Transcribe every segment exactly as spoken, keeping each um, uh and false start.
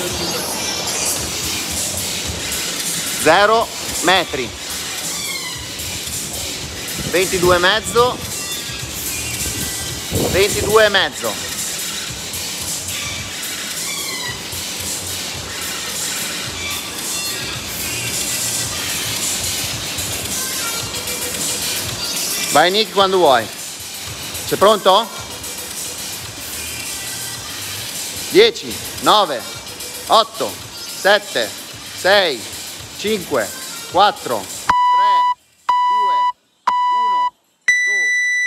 zero metri, ventidue e mezzo, ventidue e mezzo, vai Nick quando vuoi. Sei pronto? dieci, nove, otto, sette, sei, cinque, quattro, tre, due, uno, go.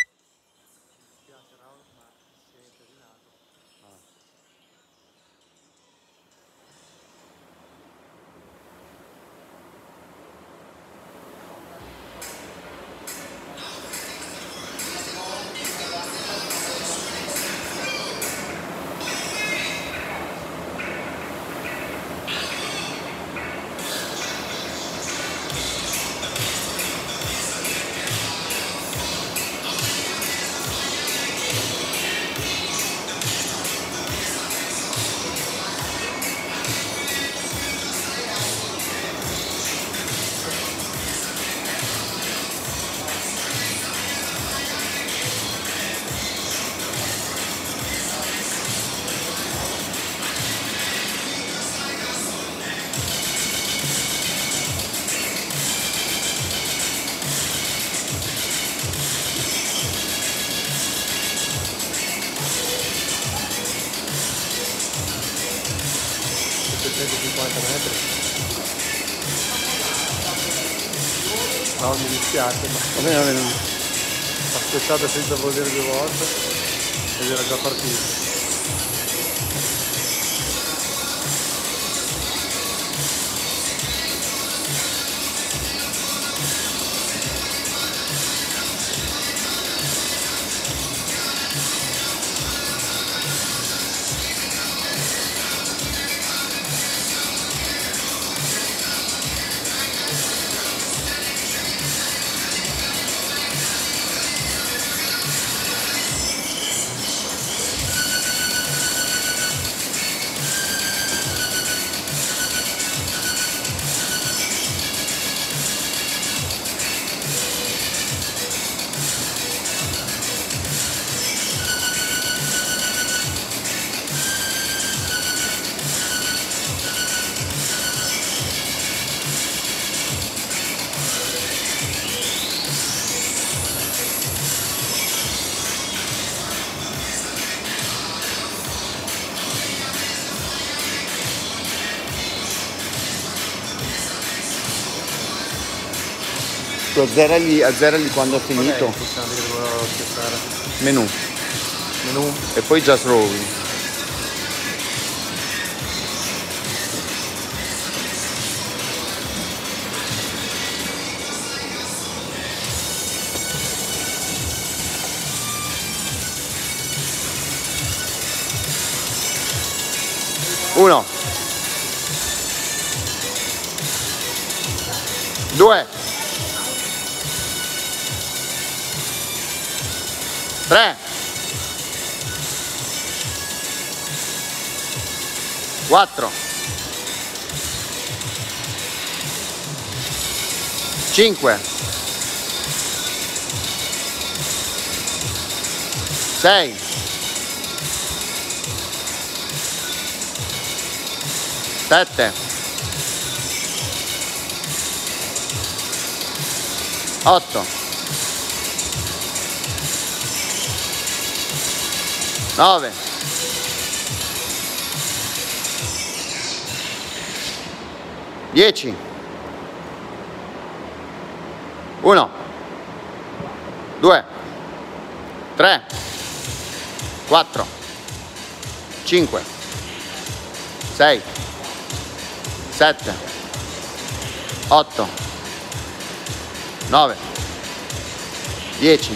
settecentocinquanta metri. No, mi dispiace, ma va bene, va bene. Ho aspettato senza volere due volte ed era già partito. Azzerali, azzerali quando ho finito. Okay, che devo aspettare. Menù. Menù. E poi just rolling. Uno. Due. Tre, quattro, cinque, sei, sette, otto, nove, dieci, uno, due, tre, quattro, cinque, sei, sette, otto, nove, dieci,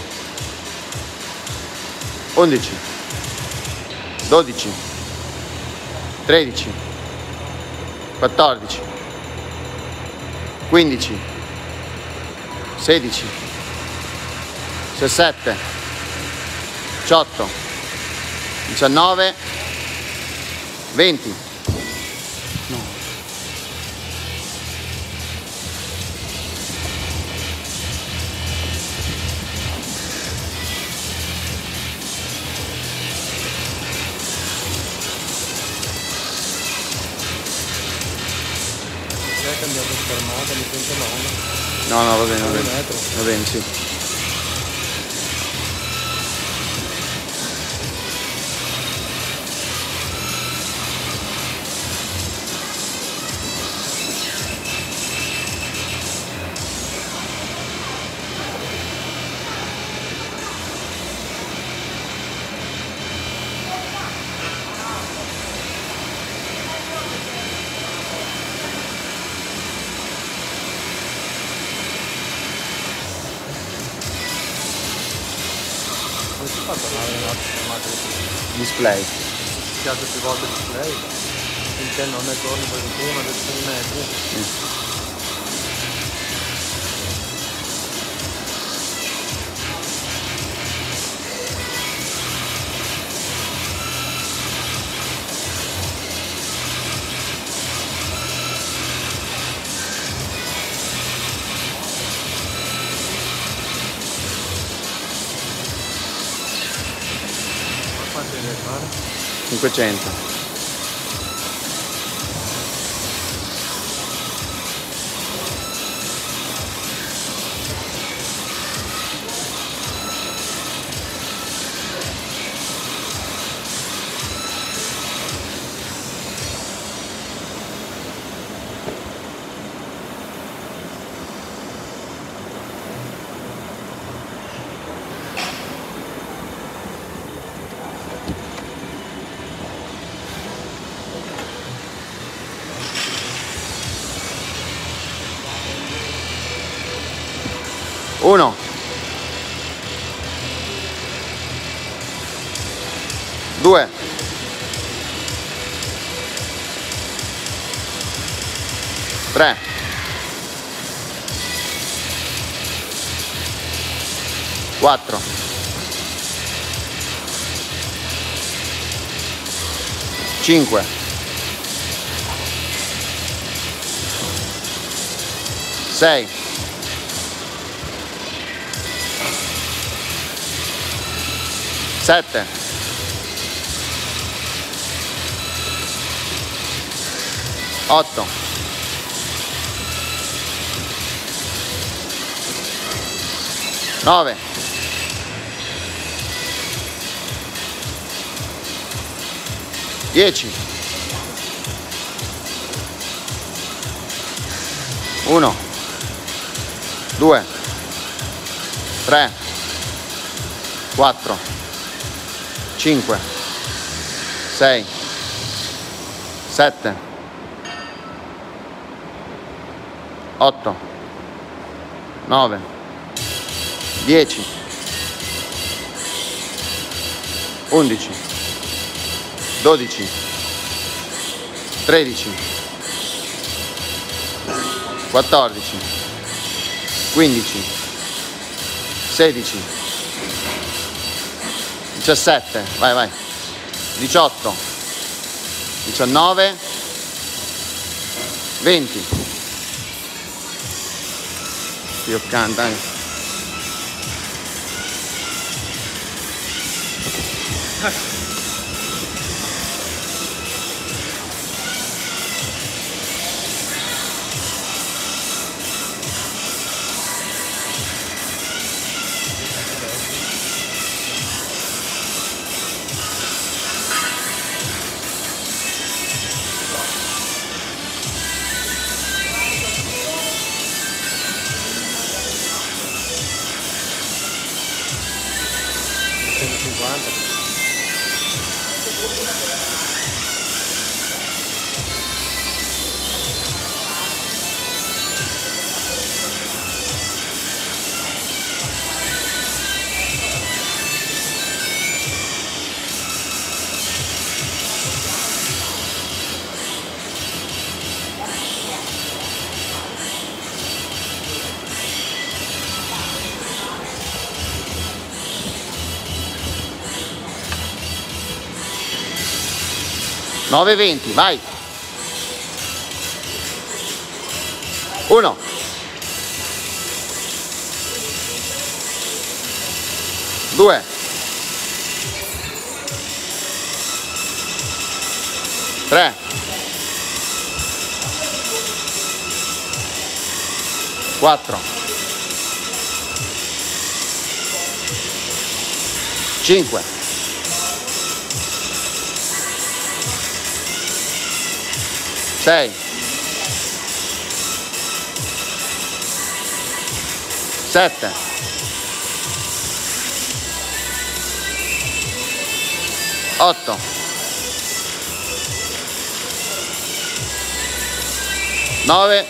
undici, dodici, tredici, quattordici, quindici, sedici, diciassette, diciotto, diciannove, venti, cambiato schermata, mi sento male. No, no, va bene, va bene. Metro. Va bene, sì. Non si fa tornare nella schermata di Display. piace più volte il display, finché non ne torni per prima del sei metri. Mm. Quanto devi fare? cinquecento. Uno. Due. Tre. Quattro. Cinque. Sei. Sette. Otto. Nove. Dieci. Uno. Due. Tre. Quattro. Cinque. Sei. Sette. Otto. Nove. Dieci. Undici. Dodici. Tredici. Quattordici. Quindici. Sedici. diciassette, vai vai, diciotto, diciannove, venti. Dio canta. Eh. centocinquanta. nove venti, vai. uno. due. tre. quattro, cinque, sei, sette, otto, nove,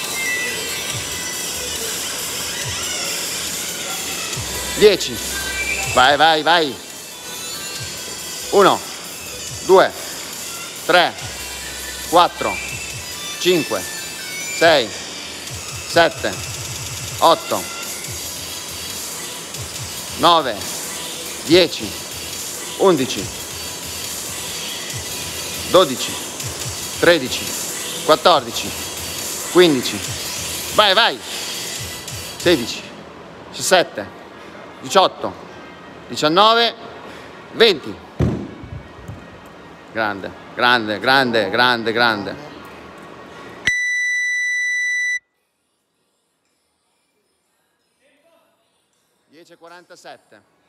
dieci. Vai, vai, vai. uno, due, tre, quattro, cinque, sei, sette, otto, nove, dieci, undici, dodici, tredici, quattordici, quindici, vai, vai, sedici, diciassette, diciotto, diciannove, venti. Grande, grande, grande, grande, grande. dieci e quarantasette.